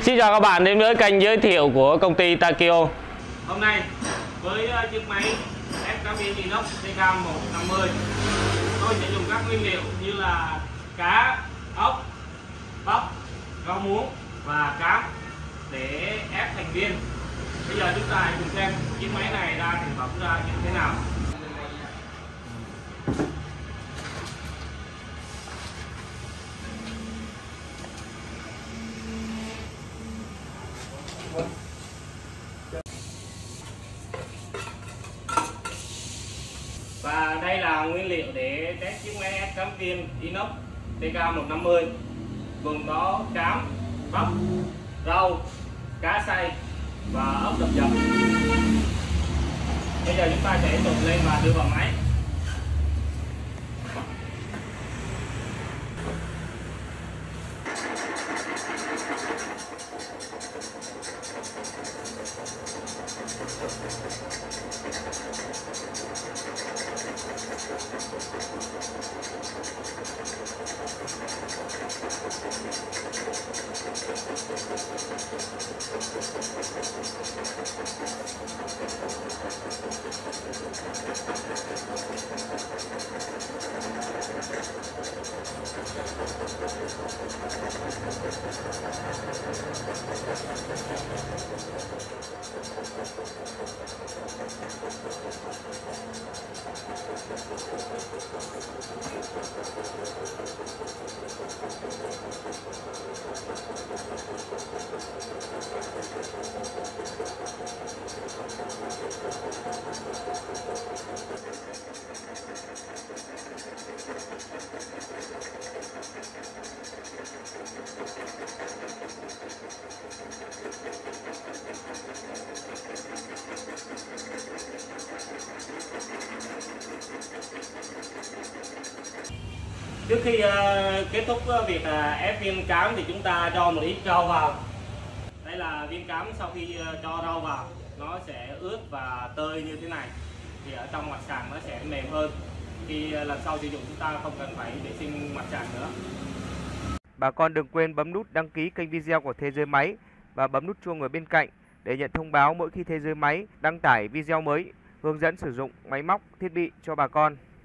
Xin chào các bạn đến với kênh giới thiệu của công ty Takio. Hôm nay với chiếc máy ép cá viên inox TK150, tôi sẽ dùng các nguyên liệu như là cá, ốc, bắp, rau muống và cám để ép thành viên. Bây giờ chúng ta hãy cùng xem chiếc máy này ra thành phẩm ra như thế nào. Và đây là nguyên liệu để test chiếc máy ép cám viên inox TK150, gồm có cám, bắp, rau, cá xay và ốc đập dập. Bây giờ chúng ta sẽ trộn lên và đưa vào máy. Trước khi kết thúc việc ép viên cám thì chúng ta cho một ít rau vào. Đây là viên cám sau khi cho rau vào nó sẽ ướt và tơi như thế này, thì ở trong mặt sàng nó sẽ mềm hơn. Khi lần sau sử dụng chúng ta không cần phải vệ sinh mặt sàng nữa. Bà con đừng quên bấm nút đăng ký kênh video của Thế Giới Máy và bấm nút chuông ở bên cạnh để nhận thông báo mỗi khi Thế Giới Máy đăng tải video mới hướng dẫn sử dụng máy móc, thiết bị cho bà con.